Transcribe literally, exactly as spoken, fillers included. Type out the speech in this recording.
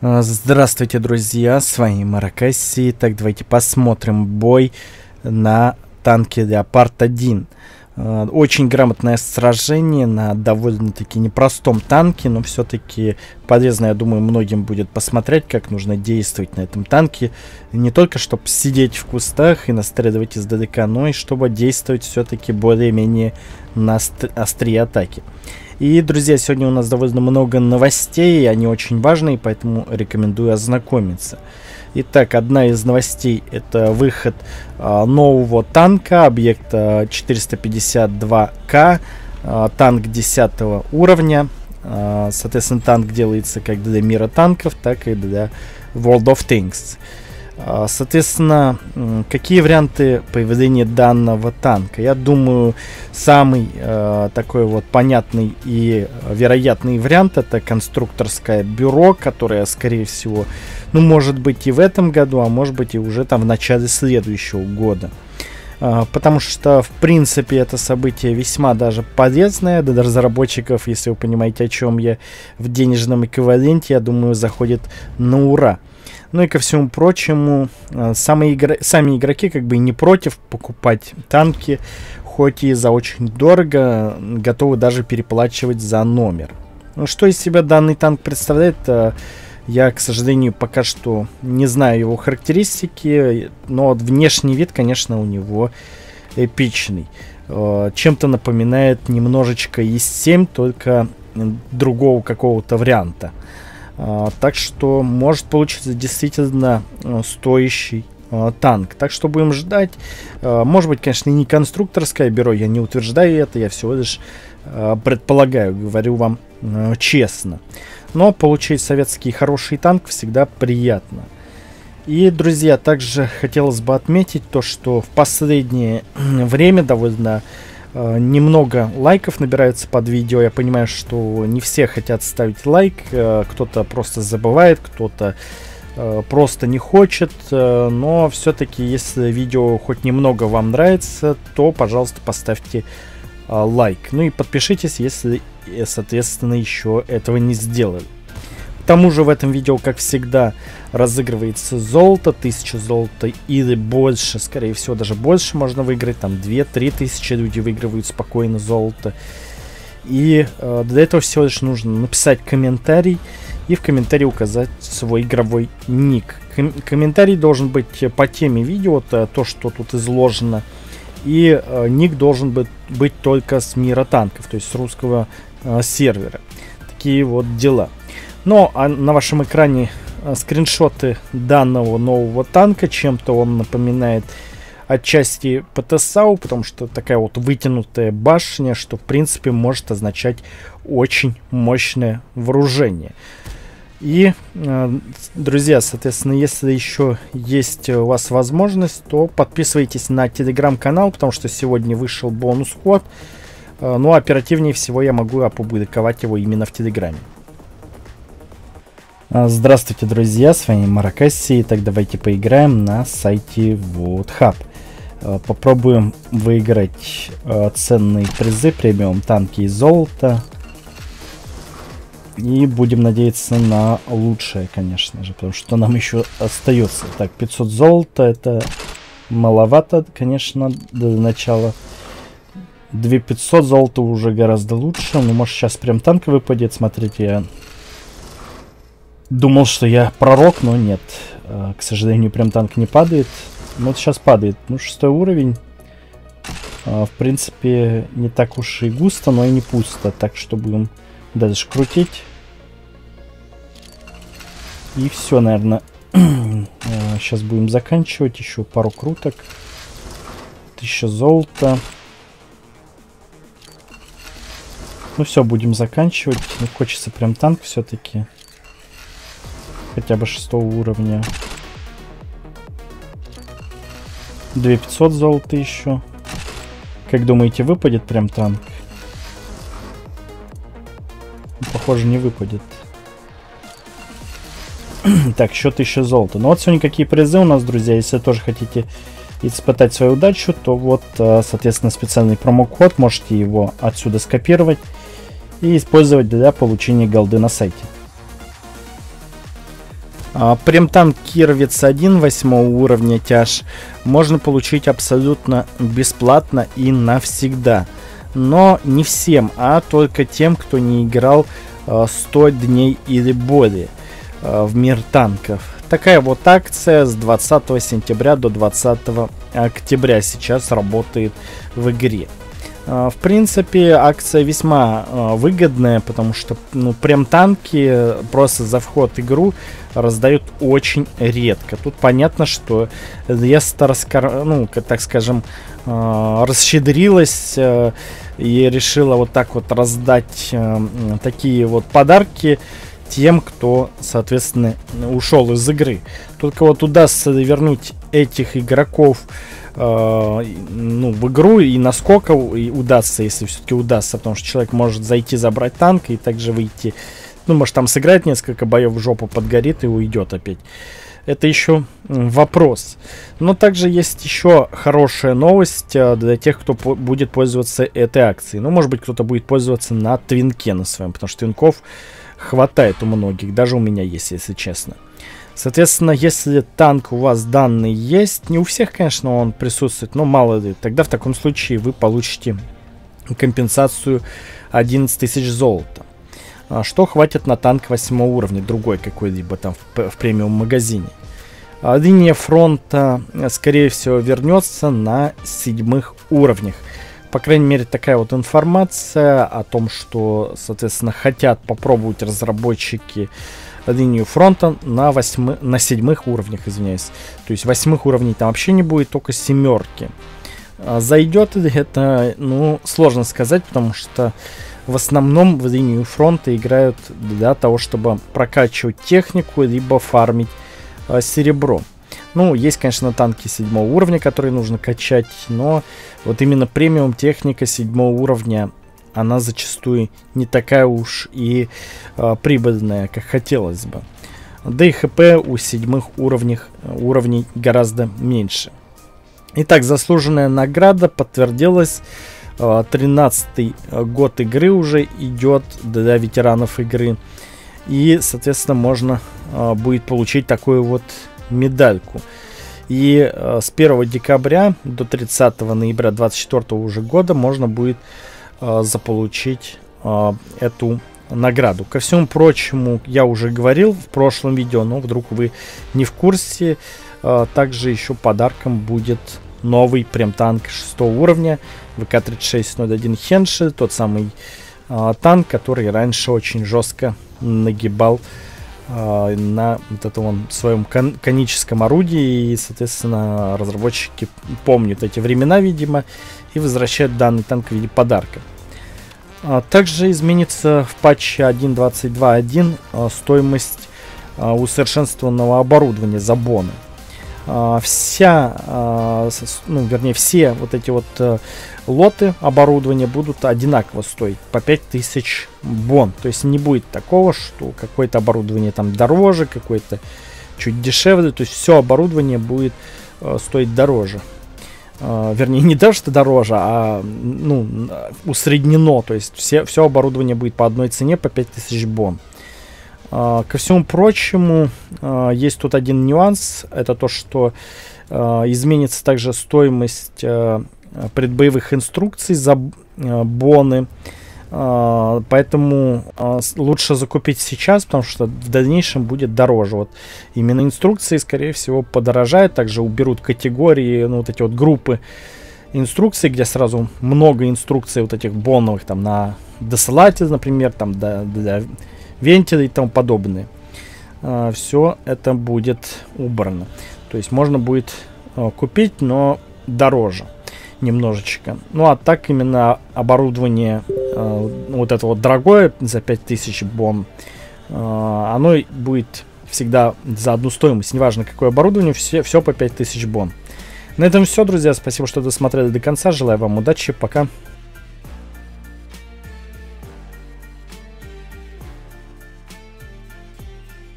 Здравствуйте, друзья, с вами Маракасси. Так, давайте посмотрим бой на танке Леопард один. Очень грамотное сражение на довольно-таки непростом танке, но все-таки полезно, я думаю, многим будет посмотреть, как нужно действовать на этом танке. Не только, чтобы сидеть в кустах и настреливать издалека, но и чтобы действовать все-таки более-менее на острие атаки. И, друзья, сегодня у нас довольно много новостей, они очень важные, поэтому рекомендую ознакомиться. Итак, одна из новостей — это выход а, нового танка, объекта четыреста пятьдесят два К, а, танк десятого уровня. А, соответственно, танк делается как для мира танков, так и для World of Tanks. А, соответственно, какие варианты появления данного танка? Я думаю, самый а, такой вот понятный и вероятный вариант — это конструкторское бюро, которое, скорее всего, ну, может быть и в этом году, а может быть и уже там в начале следующего года. А, потому что, в принципе, это событие весьма даже полезное для разработчиков, если вы понимаете, о чем я, в денежном эквиваленте, я думаю, заходит на ура. Ну и ко всему прочему, сами, игр... сами игроки как бы не против покупать танки, хоть и за очень дорого, готовы даже переплачивать за номер. Ну, что из себя данный танк представляет, я, к сожалению, пока что не знаю его характеристики, но внешний вид, конечно, у него эпичный. Чем-то напоминает немножечко И семь, только другого какого-то варианта. Uh, так что может получиться действительно uh, стоящий uh, танк. Так что будем ждать. Uh, может быть, конечно, не конструкторское бюро, я не утверждаю это, я всего лишь uh, предполагаю, говорю вам uh, честно. Но получить советский хороший танк всегда приятно. И, друзья, также хотелось бы отметить то, что в последнее время довольно немного лайков набирается под видео. Я понимаю, что не все хотят ставить лайк. Кто-то просто забывает, кто-то просто не хочет. Но все-таки, если видео хоть немного вам нравится, то, пожалуйста, поставьте лайк. Ну и подпишитесь, если, соответственно, еще этого не сделали. К тому же в этом видео, как всегда, разыгрывается золото, тысяча золота или больше, скорее всего, даже больше можно выиграть, там две-три тысячи люди выигрывают спокойно золото. И э, для этого всего лишь нужно написать комментарий и в комментарии указать свой игровой ник. Ком комментарий должен быть по теме видео, то, то что тут изложено, и э, ник должен быть, быть только с мира танков, то есть с русского э, сервера. Такие вот дела. Но а на вашем экране а, скриншоты данного нового танка. Чем-то он напоминает отчасти ПТСАУ, потому что такая вот вытянутая башня, что в принципе может означать очень мощное вооружение. И, э, друзья, соответственно, если еще есть у вас возможность, то подписывайтесь на телеграм-канал, потому что сегодня вышел бонус-код. Э, ну, оперативнее всего я могу опубликовать его именно в телеграме. Здравствуйте, друзья, с вами Маракасси. Итак, давайте поиграем на сайте WoodHub. Попробуем выиграть ценные призы, премиум танки и золото. И будем надеяться на лучшее, конечно же, потому что нам еще остается. Так, пятьсот золота, это маловато, конечно, для начала. две тысячи пятьсот золота уже гораздо лучше. Ну, может, сейчас прям танк выпадет. Смотрите, я думал, что я пророк, но нет. К сожалению, прям танк не падает. Но вот сейчас падает. Ну, шестой уровень. В принципе, не так уж и густо, но и не пусто. Так что будем дальше крутить. И все, наверное. Сейчас будем заканчивать. Еще пару круток. Тысяча золота. Ну все, будем заканчивать. Не хочется прям танк все-таки. Хотя бы шестого уровня. две тысячи пятьсот золота еще. Как думаете, выпадет прям танк? Похоже, не выпадет. Так, еще тысяча золота. Ну вот сегодня какие призы у нас, друзья. Если тоже хотите испытать свою удачу, то вот, соответственно, специальный промокод. Можете его отсюда скопировать и использовать для получения голды на сайте. Премтанк Кировец один восьмого уровня тяж можно получить абсолютно бесплатно и навсегда. Но не всем, а только тем, кто не играл сто дней или более в мир танков. Такая вот акция с двадцатого сентября до двадцатого октября сейчас работает в игре. В принципе, акция весьма выгодная, потому что ну, прям танки просто за вход в игру раздают очень редко. Тут понятно, что Еста, раскор... ну, так скажем, расщедрилась и решила вот так вот раздать такие вот подарки тем, кто, соответственно, ушел из игры. Только вот удастся вернуть этих игроков э, ну, в игру, и насколько и удастся, если все-таки удастся, потому что человек может зайти, забрать танк и также выйти, ну, может там сыграть несколько боев, в жопу подгорит и уйдет опять. Это еще вопрос. Но также есть еще хорошая новость для тех, кто по будет пользоваться этой акцией. Ну, может быть, кто-то будет пользоваться на твинке на своем, потому что твинков хватает у многих, даже у меня есть, если честно. Соответственно, если танк у вас данный есть, не у всех, конечно, он присутствует, но мало ли, тогда в таком случае вы получите компенсацию одиннадцать тысяч золота. Что хватит на танк восьмого уровня, другой какой-либо там в, в премиум магазине. Линия фронта, скорее всего, вернется на седьмых уровнях. По крайней мере, такая вот информация о том, что, соответственно, хотят попробовать разработчики линию фронта на, восьми, на седьмых уровнях, извиняюсь. То есть восьмых уровней там вообще не будет, только семерки. Зайдет ли это, ну, сложно сказать, потому что в основном в линию фронта играют для того, чтобы прокачивать технику, либо фармить а, серебро. Ну, есть, конечно, танки седьмого уровня, которые нужно качать, но вот именно премиум техника седьмого уровня, она зачастую не такая уж и а, прибыльная, как хотелось бы. Да и хп у седьмых уровнях, уровней гораздо меньше. Итак, заслуженная награда подтвердилась. тринадцатый год игры уже идет для ветеранов игры. И, соответственно, можно а, будет получить такую вот медальку. И а, с первого декабря до тридцатого ноября две тысячи двадцать четвёртого уже года можно будет а, заполучить а, эту награду. Ко всему прочему, я уже говорил в прошлом видео, но вдруг вы не в курсе, а, также еще подарком будет новый прем-танк шестого уровня вэ ка тридцать шесть ноль один Хенши, тот самый а, танк, который раньше очень жестко нагибал а, на вот этом своем кон коническом орудии, и, соответственно, разработчики помнят эти времена, видимо, и возвращают данный танк в виде подарка. А, также изменится в патче один точка двадцать два точка один а, стоимость а, усовершенствованного оборудования за боны. Uh, вся, uh, ну, вернее, все вот эти вот uh, лоты оборудования будут одинаково стоить по пять тысяч бон. То есть не будет такого, что какое-то оборудование там дороже, какое-то чуть дешевле. То есть все оборудование будет uh, стоить дороже. Uh, вернее, не даже что дороже, а ну, усреднено. То есть все, все оборудование будет по одной цене, по пять тысяч бон. Uh, ко всему прочему, uh, есть тут один нюанс. Это то, что uh, изменится также стоимость uh, предбоевых инструкций за uh, боны. Uh, поэтому uh, лучше закупить сейчас, потому что в дальнейшем будет дороже. Вот именно инструкции, скорее всего, подорожают. Также уберут категории, ну, вот эти вот группы инструкций, где сразу много инструкций вот этих боновых, там, на досылатель, например, там, для... для вентили и тому подобное. А, все это будет убрано. То есть можно будет а, купить, но дороже немножечко. Ну а так именно оборудование а, вот это вот дорогое за пять тысяч бон, а, оно будет всегда за одну стоимость. Неважно какое оборудование, все, все по пять тысяч бон. На этом все, друзья. Спасибо, что досмотрели до конца. Желаю вам удачи. Пока.